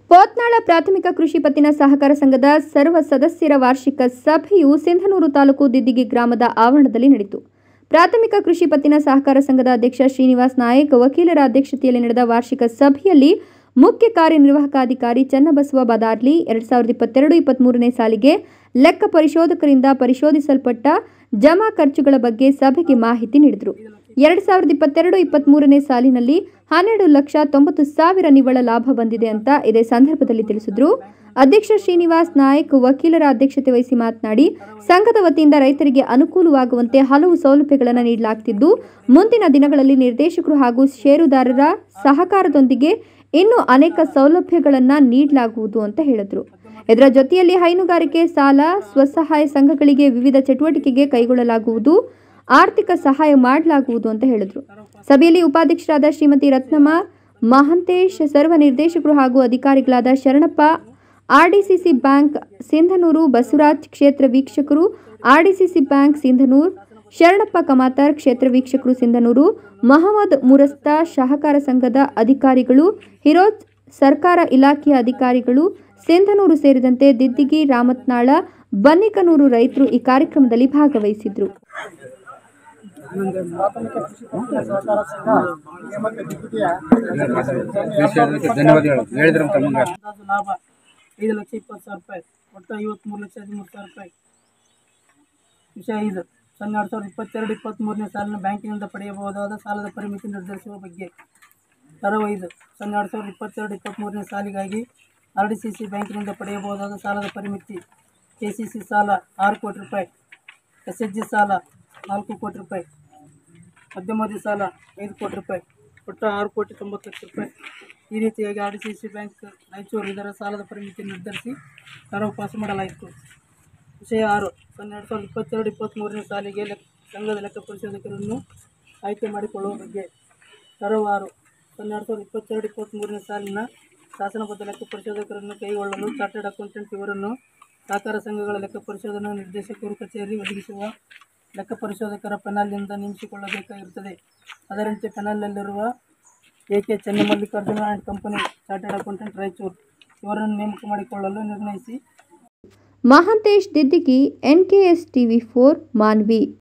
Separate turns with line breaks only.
ಪೋತ್ನಾಳ ಪ್ರಾಥಮಿಕ ಕೃಷಿ ಪತ್ತಿನ ಸಹಕಾರ ಸಂಘದ ಸರ್ವ ಸದಸ್ಯರ ವಾರ್ಷಿಕ ಸಭೆಯು ಸಿಂಧನೂರು ತಾಲೂಕು ದಿದ್ದಿಗಿ ಗ್ರಾಮದ ಆವರಣದಲ್ಲಿ ನಡೆಯಿತು. ಪ್ರಾಥಮಿಕ ಕೃಷಿ ಪತ್ತಿನ ಸಹಕಾರ ಸಂಘದ ಅಧ್ಯಕ್ಷ ಶ್ರೀನಿವಾಸ್ ನಾಯಕ್ ವಕೀಲರ ಅಧ್ಯಕ್ಷತೆಯಲ್ಲಿ ನಡೆದ ವಾರ್ಷಿಕ ಸಭೆಯಲ್ಲಿ ಮುಖ್ಯ ಕಾರ್ಯನಿರ್ವಾಹಕಾಧಿಕಾರಿ ಚನ್ನಬಸವ ಬದಾರ್ಲಿ 2022-23ನೇ ಸಾಲಿಗೆ ಲೆಕ್ಕ ಪರಿಶೋಧಕರಿಂದ ಪರಿಶೋಧಿಸಲ್ಪಟ್ಟ ಜಮಾ ಖರ್ಚುಗಳ ಬಗ್ಗೆ ಸಭೆಗೆ ಮಾಹಿತಿ ನೀಡಿದರು. 2022-23ನೇ ಸಾಲಿನಲ್ಲಿ 12,90,000 ನಿವ್ವಳ ಲಾಭ ಬಂದಿದೆ ಅಂತ ಇದೇ ಸಂದರ್ಭದಲ್ಲಿ ತಿಳಿಸಿದರು. ಅಧ್ಯಕ್ಷ ಶ್ರೀನಿವಾಸ್ ನಾಯಕ್ ವಕೀಲರ ಅಧ್ಯಕ್ಷತೆ ವಹಿಸಿ ಮಾತನಾಡಿ, ಸಂಘದ ವತಿಯಿಂದ ರೈತರಿಗೆ ಅನುಕೂಲವಾಗುವಂತೆ ಹಲವು ಸೌಲಭ್ಯಗಳನ್ನು ನೀಡಲಾಗುತ್ತಿದ್ದು, ಮುಂದಿನ ದಿನಗಳಲ್ಲಿ ನಿರ್ದೇಶಕರು ಹಾಗೂ ಷೇರುದಾರರ ಸಹಕಾರದೊಂದಿಗೆ ಇನ್ನೂ ಅನೇಕ ಸೌಲಭ್ಯಗಳನ್ನು ನೀಡಲಾಗುವುದು ಅಂತ ಹೇಳಿದರು. ಇದರ ಜೊತೆಯಲ್ಲಿ ಹೈನುಗಾರಿಕೆ ಸಾಲ, ಸ್ವಸಹಾಯ ಸಂಘಗಳಿಗೆ ವಿವಿಧ ಚಟುವಟಿಕೆಗೆ ಕೈಗೊಳ್ಳಲಾಗುವುದು, ಆರ್ಥಿಕ ಸಹಾಯ ಮಾಡಲಾಗುವುದು ಅಂತ ಹೇಳಿದರು. ಸಭೆಯಲ್ಲಿ ಉಪಾಧ್ಯಕ್ಷರಾದ ಶ್ರೀಮತಿ ರತ್ನಮ್ಮ, ಮಹಂತೇಶ್, ಸರ್ವ ನಿರ್ದೇಶಕರು ಹಾಗೂ ಅಧಿಕಾರಿಗಳಾದ ಶರಣಪ್ಪ, ಆರ್ಡಿಸಿಸಿ ಬ್ಯಾಂಕ್ ಸಿಂಧನೂರು, ಬಸವರಾಜ್, ಕ್ಷೇತ್ರ ವೀಕ್ಷಕರು ಆರ್ಡಿಸಿಸಿ ಬ್ಯಾಂಕ್ ಸಿಂಧನೂರು, ಶರಣಪ್ಪ ಕಮಾತರ್, ಕ್ಷೇತ್ರ ವೀಕ್ಷಕರು ಸಿಂಧನೂರು, ಮಹಮ್ಮದ್ ಮುರಸ್ತಾ, ಸಹಕಾರ ಸಂಘದ ಅಧಿಕಾರಿಗಳು, ಹಿರೋಜ್, ಸರ್ಕಾರ ಇಲಾಖೆಯ ಅಧಿಕಾರಿಗಳು ಸಿಂಧನೂರು ಸೇರಿದಂತೆ ದಿದ್ದಿಗಿ, ರಾಮತ್ನಾಳ, ಬನ್ನಿಕನೂರು ರೈತರು ಈ ಕಾರ್ಯಕ್ರಮದಲ್ಲಿ ಭಾಗವಹಿಸಿದ್ರು.
ಲಾಭ 5,20,000 ಒಟ್ಟು 53,13,000 ವಿಷಯ 5. 2022-23ನೇ ಸಾಲಿನ ಬ್ಯಾಂಕಿನಿಂದ ಪಡೆಯಬಹುದಾದ ಸಾಲದ ಪರಿಮಿತಿ ನಿರ್ಧರಿಸುವ ಬಗ್ಗೆ. ಕರವು 5. 2022-23ನೇ ಸಾಲಿಗಾಗಿ ಆರ್ಡಿಸಿಸಿ ಬ್ಯಾಂಕಿನಿಂದ ಪಡೆಯಬಹುದಾದ ಸಾಲದ ಪರಿಮಿತಿ: ಕೆಸಿಸಿ ಸಾಲ 6 ಕೋಟಿ ರೂಪಾಯಿ, ಎಸ್ಎಚ್ಜಿ ಸಾಲ 4 ಕೋಟಿ ರೂಪಾಯಿ, ಮಧ್ಯಮವಧಿ ಸಾಲ 5 ಕೋಟಿ ರೂಪಾಯಿ, ಒಟ್ಟು 6,90,00,000 ಈ ರೀತಿಯಾಗಿ ಆರ್ಡಿಸಿಸಿ ಬ್ಯಾಂಕ್ ರಾಯಚೂರು ಇದರ ಸಾಲದ ಪರಿಮಿತಿ ನಿರ್ಧರಿಸಿ ಕರವು ಪಾಸು ಮಾಡಲಾಯಿತು. ವಿಷಯ 6. 2022-23ನೇ ಸಾಲಿಗೆ ಸಂಘದ ಲೆಕ್ಕ ಪರಿಶೋಧಕರನ್ನು ಆಯ್ಕೆ ಮಾಡಿಕೊಳ್ಳುವ ಬಗ್ಗೆ. ಕರವು 6. 2022-23ನೇ ಸಾಲಿನ ಶಾಸನಬದ್ಧ ಲೆಕ್ಕ ಪರಿಶೋಧಕರನ್ನು ಕೈಗೊಳ್ಳಲು ಚಾರ್ಟರ್ಡ್ ಅಕೌಂಟೆಂಟ್ ಇವರನ್ನು ಸಹಕಾರ ಸಂಘಗಳ ಲೆಕ್ಕ ಪರಿಶೋಧನಾ ನಿರ್ದೇಶಕರು ಕಚೇರಿ ಒದಗಿಸುವ ಲೆಕ್ಕ ಪರಿಶೋಧಕರ ಪೆನಲ್ನಿಂದ ನೇಮಿಸಿಕೊಳ್ಳಬೇಕಾಗಿರುತ್ತದೆ. ಅದರಂತೆ ಪೆನಲ್ನಲ್ಲಿರುವ AK Chennamallikarjuna and company, chartered accountant Raichur ಇವರನ್ನು ನೇಮಕ ಮಾಡಿಕೊಳ್ಳಲು ನಿರ್ಣಯಿಸಿ.
Mahantesh, Diddigi, NKS TV4 Manvi.